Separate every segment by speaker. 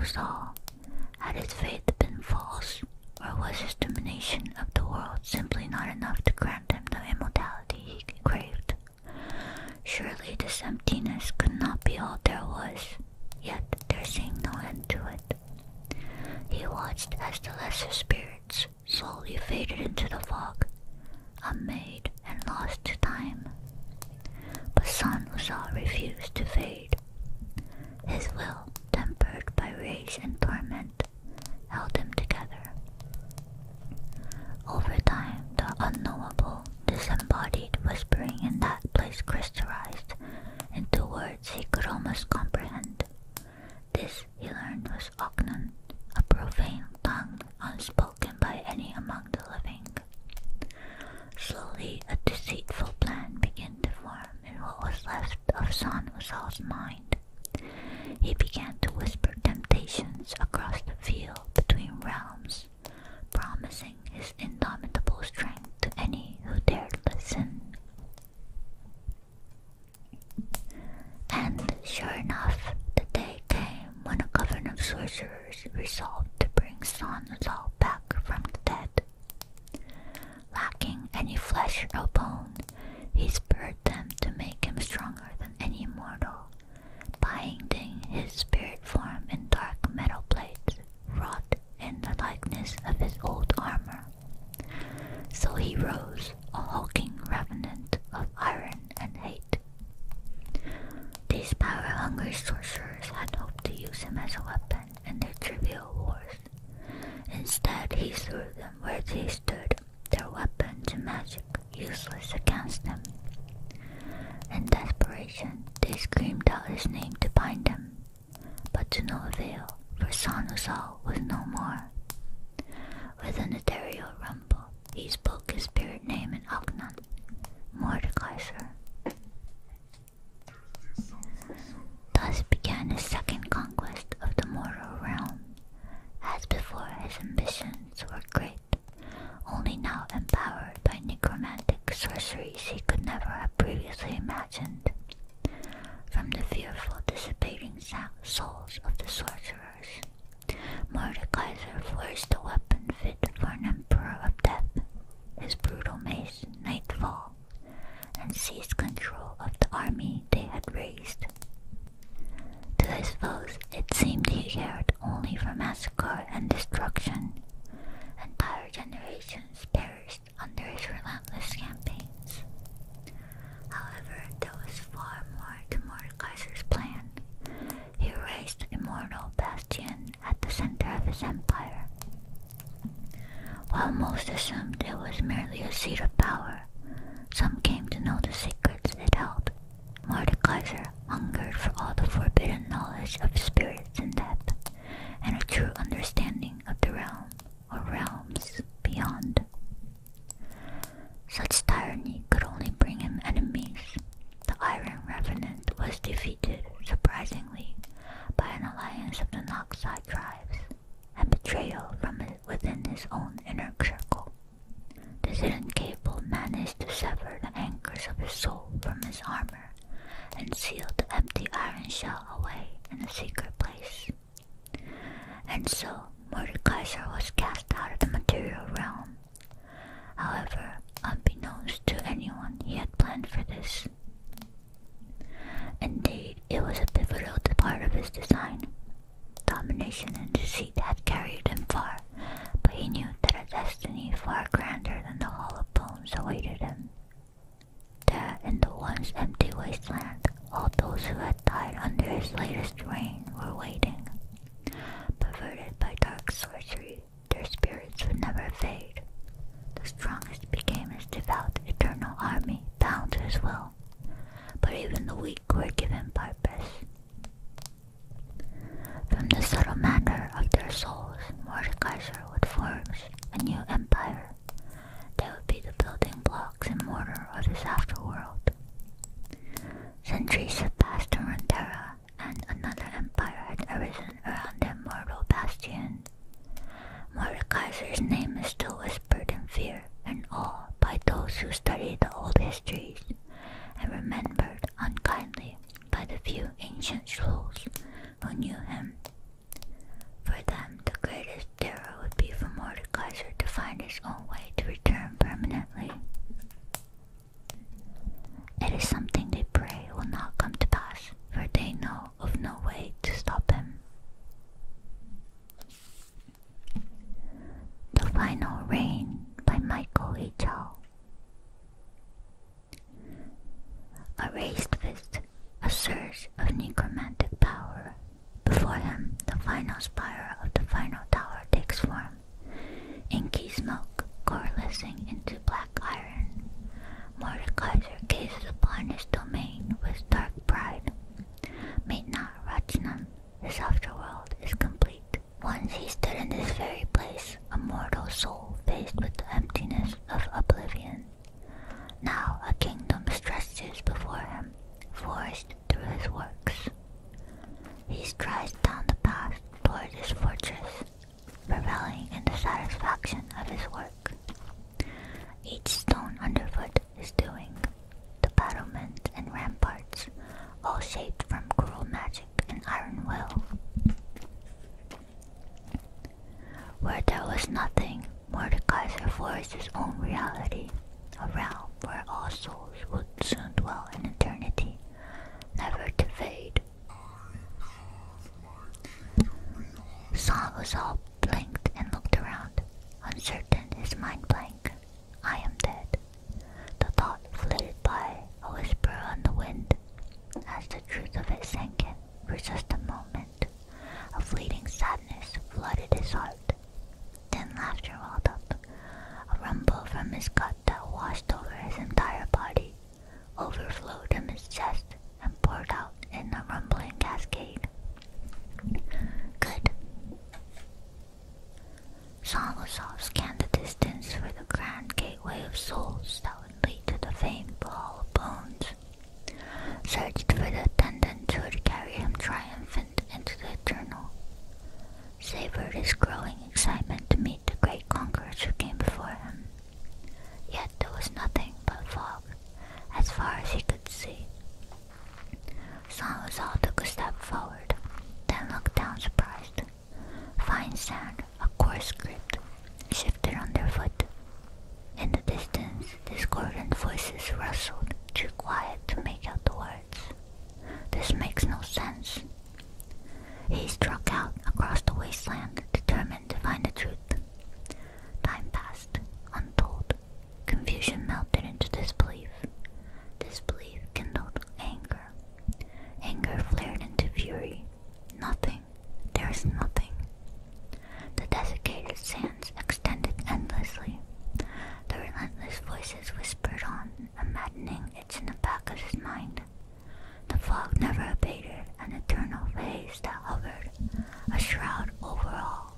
Speaker 1: Saul? Had his faith been false, or was his domination of the world simply not enough to grant him the immortality he craved? Surely this emptiness could not be all there was, yet there seemed no end to it. He watched as the lesser spirits slowly faded into the fog, unmade and lost to time. But San Usal refused to fade. His will, tempered by rage and torment, held him together. Over time, the unknowable, disembodied whispering in that place crystallized into words he could almost comprehend. This, he learned, was Oknan, a profane tongue unspoken by any among the living. Slowly, a deceitful plan began to form in what was left of San Usal's mind. He began to whisper temptations across the field between realms, promising his indomitable strength to any who dared listen. And sure enough, the day came when a coven of sorcerers resolved to bring San Usal back from the dead. Lacking any flesh or bone, he spurred them to make him stronger than any mortal, binding his spirit form in dark metal plates wrought in the likeness of his old armor. So he rose, a hulking revenant of iron and hate. These power-hungry sorcerers had hoped to use him as a weapon in their trivial wars. Instead, he threw them where they stood, their weapon to magic, useless against him. In desperation, they screamed out his name to bind him, but to no avail, for San Usal was no more. With an ethereal rumble, he spoke his spirit name in Oknan, Mordekaiser. Thus began his second conquest of the mortal realm. As before, his ambitions were great, only now empowered by necromantic sorceries he could never have previously imagined. From the fearful dissipating souls of the sorcerers, Mordekaiser forged a weapon fit for an emperor of death, his brutal mace Nightfall, and seized control of the army they had raised. To his foes, it seemed he cared only for massacre and destruction. Entire generations perished under his relentless campaigns. However, there was far more to Mordekaiser's plan. He raised Immortal Bastion at the center of his empire. While most assumed it was merely a seat of power, some came to know the secrets it held. Mordekaiser hungered for all the forbidden knowledge of spirits in depth, and a true understanding of the realm, or realms, beyond. Such tyranny could only bring him enemies. The Iron Revenant was defeated, surprisingly, by an alliance of the Noxai tribes, and betrayal from within his own inner circle. The hidden cable managed to sever the anchors of his soul from his armor, and sealed the empty iron shell away in a secret place. And so, Mordekaiser was cast out of the material realm. However, unbeknownst to anyone, he had planned for this. Indeed, it was a pivotal part of his design. Domination and deceit had carried him far, but he knew that a destiny far grander than the Hall of Bones awaited him. There, in the once empty wasteland, all those who had died under his latest reign were waiting. Perverted by dark sorcery, their spirits would never fade. The strongest became his devout eternal army, bound to his will, but even the weak were given purpose. From the subtle matter of their souls, Mordekaiser would forge a new empire. They would be the building blocks and mortar of this afterworld. Centuries had passed in Runeterra, and another empire had arisen around the Immortal Bastion. Mordekaiser's name is still whispered in fear and awe by those who study the old histories, Final Reign by Michael H. Hall. A raised fist, a surge of necromantic power. Before him, the final spire of the final tower takes form. Inky smoke coalescing into black iron. Mordekaiser gazes upon his domain with dark pride. Maitna Rachinam, his afterworld is complete. Once he stood in this very place, a mortal soul faced with the emptiness of oblivion. Now a kingdom stretches before him, forged through his works. He strides down the path toward his fortress, reveling in the satisfaction of his work. Each stone underfoot is doing, the battlements and ramparts, all shaped from cruel magic and iron will. Where there was nothing, Mordekaiser forged his own reality, a realm where all souls would soon dwell in eternity, never to fade. Song Uzal blinked and looked around, uncertain, his mind blank. I am dead. The thought flitted by, a whisper on the wind, as the truth of it sank in for just a moment. A fleeting sadness flooded his heart. Then laughter welled up, a rumble from his gut that washed over his entire body, overflowed in his chest, and poured out in a rumbling cascade. Good. Song Uzal scanned the distance for the grand gateway of souls that would lead to the famed Hall of Bones. Searched for the attendant who would carry him triumphant into the eternal. Savored his growing excitement to meet the great conquerors who came before him. Yet there was nothing but fog, as far as he could see. Song Uzal took a step forward, then looked down surprised. Fine sand, a coarse grit, shifted underfoot. In the distance, discordant voices rustled, too quiet to make out the words. This makes no sense. He struck out across the wasteland, determined to find the truth. Time passed, untold. Confusion melted into disbelief. Disbelief kindled anger. Anger flared into fury. Nothing. There is nothing. The desiccated sands extended endlessly. The relentless voices whispered on, a maddening itch in the back of his mind. The fog never abated, an eternal haze that hovered, a shroud over all.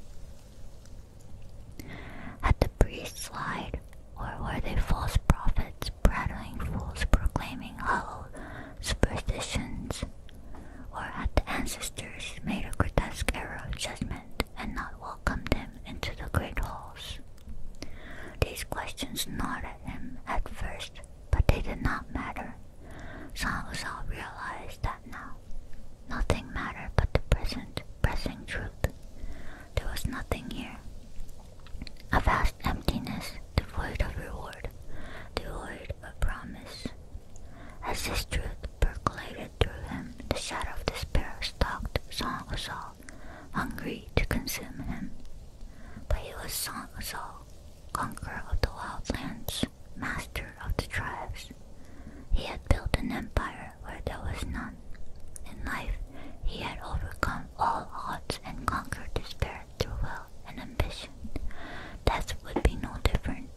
Speaker 1: Had the priests lied, or were they false prophets, prattling fools proclaiming hollow superstitions? Or had the ancestors made a grotesque error of judgment and not welcomed him into the great halls? These questions gnawed at him at first, but they did not matter. Song Uzal realized that now. Nothing mattered but the present, pressing truth. There was nothing here. A vast emptiness, devoid of reward, devoid of promise. As this truth percolated through him, the shadow of despair stalked Song Uzal, hungry to consume him. But he was Song Uzal, conqueror of the wildlands, master of the tribes. He had built an empire where there was none. In life, he had overcome all odds and conquered despair through will and ambition. Death would be no different.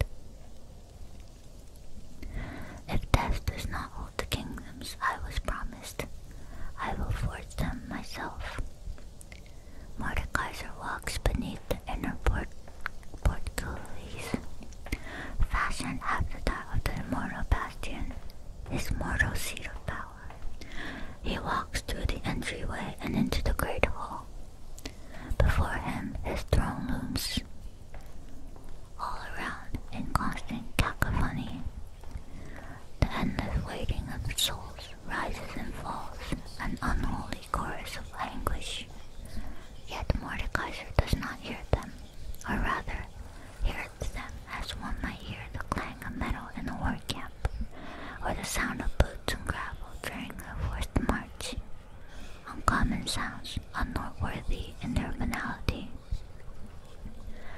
Speaker 1: If death does not hold the kingdoms I was promised, I will forge them myself. Mordekaiser walks beneath the inner portcullis, fashioned after that of the immortal bastion, his mortal seat of power. He walks through the entryway and into the great hall. Before him, his throne looms. All around, in constant cacophony, the endless waiting of the souls rises and falls, an unholy chorus of anguish. Yet Mordekaiser does not hear them, or rather, hears them as one might hear the clang of metal in a war camp, or the sound of boots and gravel during a forced march. Uncommon sounds, unnoteworthy in their banality.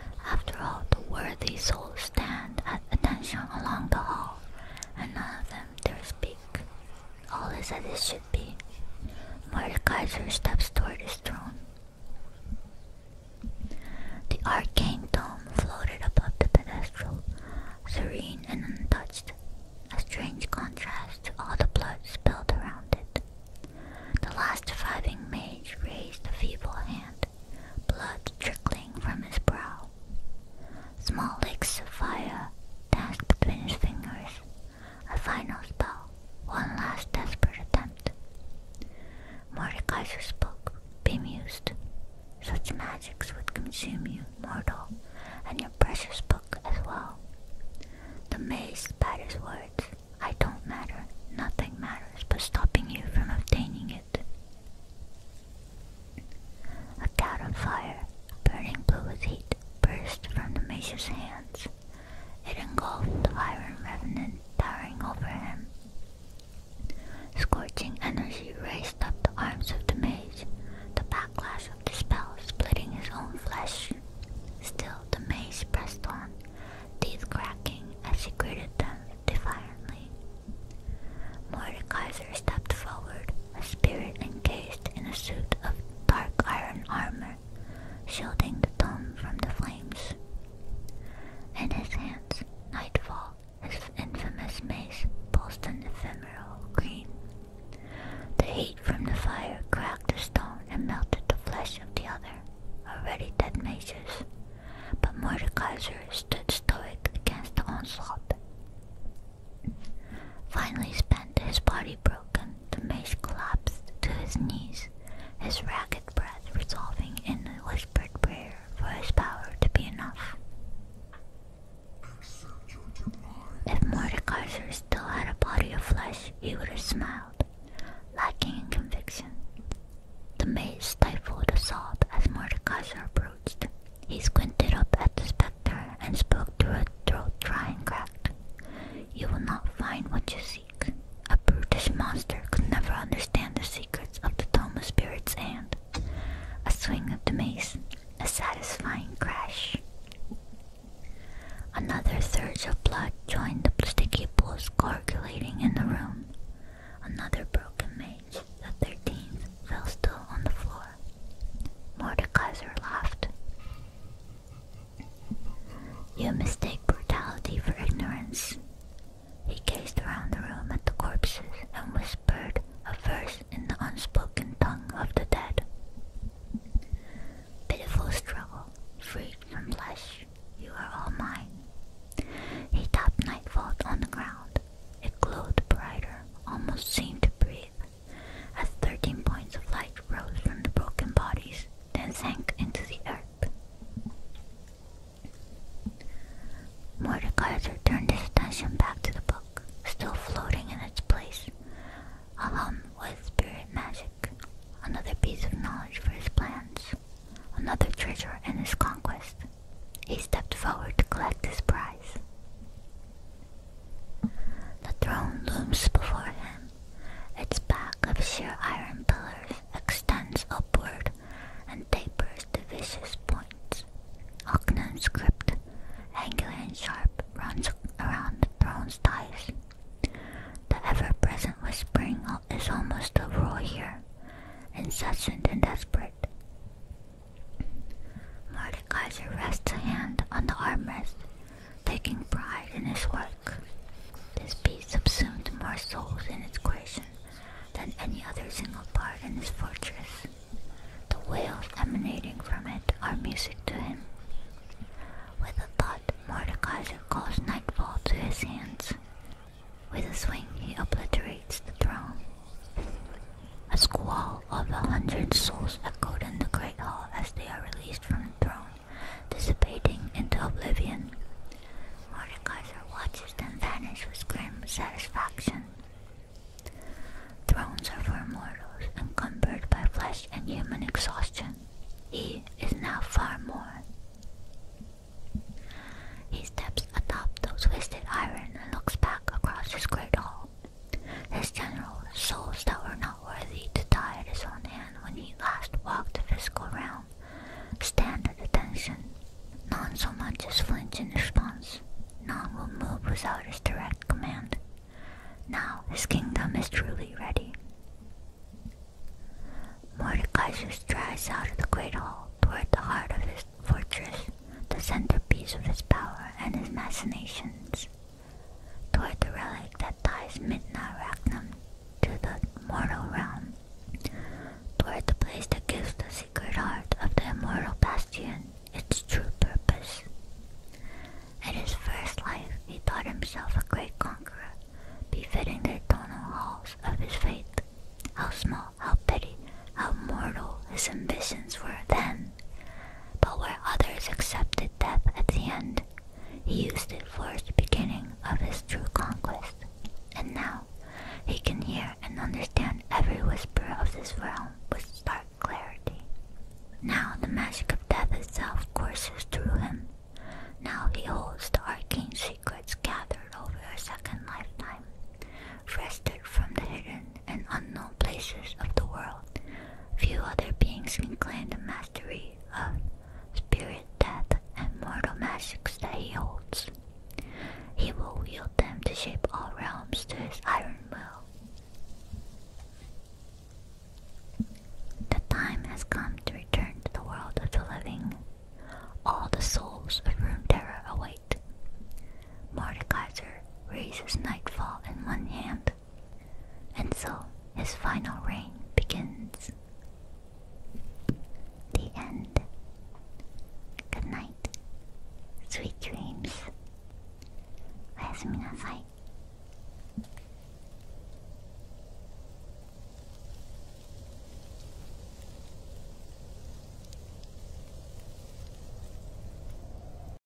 Speaker 1: arcane dome floated above the pedestal, serene and untouched, a strange contrast to all the blood spilled around it. The last surviving mage raised a feeble hand, blood trickling from his brow. Small lakes of fire danced between his fingers, a final spell, one last desperate attempt. Mordekaiser spoke, bemused. Such magics would consume you, mortal, and your precious book as well. The mage spat his words. I don't matter. Nothing matters but stopping you from obtaining it. A cloud of fire, burning blue with heat, burst from the mage's hands. It engulfed the iron revenant towering over him. Scorching energy raced up the arms of the mage, the backlash of the spell splitting his own flesh. Still the mage pressed on, teeth cracking as he greeted them defiantly. Mordekaiser stepped forward, a spirit encased in a suit of dark iron armor, shielding the dome from the flames. In his hands, Nightfall, his infamous mace, pulsed an ephemeral green. The heat from the fire cracked the stone and melted the flesh of the other, already dead mages. But Mordekaiser stood stoic against the onslaught. Finally spent, his body broken, the mage collapsed to his knees, his ragged breath resolving in a whispered prayer for his power to be enough. If Mordekaiser still had a body of flesh, he would have smiled, lacking in conviction. The mage stifled a sob as Mordekaiser approached. He squinted up at the spectre and spoke through a throat dry and cracked. You will not find what you seek. A brutish monster could never understand the secrets of the Dome of Spirits and a swing of the mace, a satisfying crash. Another surge of blood joined the sticky pools coagulating in the room. Another broken mage, the 13th, fell still on the floor. Mordekaiser laughed. You mistake brutality for ignorance. He gazed around the room at the corpses and whispered a verse in the unspoken tongue of the dead. Pitiful struggle, freed from flesh, you are all mine. He tapped Nightfall on the ground. It glowed brighter, almost seemed to breathe, as 13 points of light rose from the broken bodies, then sank into the earth. Mordekaiser turned his attention back to the book, still floating in its place, a hum with spirit magic, another piece of knowledge for his plans, another treasure in his conquest. He stepped forward to collect his prize. The throne looms before him. Its back of sheer iron pillars extends upward and tapers to vicious points. Ocnan's crypt, angular and sharp, runs around the throne's ties. The ever-present whispering is almost a roar here, incessant and desperate. Mordekaiser rests a hand on the armrest, taking pride in his work. This piece subsumed more souls in its creation than any other single part in his fortress. The wails emanating from it are music to him. With a thought, Mordekaiser calls Nightfall to his hands. With a swing, he obliterates the throne. A squall of 100 souls echoed in the great hall as they are released from the throne, dissipating into oblivion. Mordekaiser watches them vanish with grim satisfaction. Thrones are for mortals, encumbered by flesh and human exhaustion. He is now far more. He steps atop those twisted iron and looks back across his great hall. His generals, souls that were not worthy to die at his own hand when he last walked the physical realm, stand at attention. None so much as flinch in response. None will move without his direct command. Now his kingdom is truly ready. Mordekaiser strides out of the great hall toward the heart of his fortress, fascinations toward the relic that ties Midna Arachnum to the mortal realm, toward the place that gives the secret heart of the immortal bastion its true purpose. In his first life, he thought himself a great conqueror, befitting the eternal halls of his faith. How small, how petty, how mortal his ambitions were then. But where others accepted death at the end, he used it for the beginning of his true conquest. And now, he can hear and understand every whisper of this realm with stark clarity. Now the magic of death itself courses through him. Now he holds the arcane secrets gathered over a second lifetime, wrested from the hidden and unknown places of the world. Few other beings can claim the mastery of spirit, death, and mortal magics that he holds. He will wield them to shape all realms to his iron will. The time has come to return to the world of the living. All the souls of Runeterra await. Mordekaiser raises Nightfall in one hand, and so his final reign begins. The end. Good night. Sweet dreams. おやすみなさい。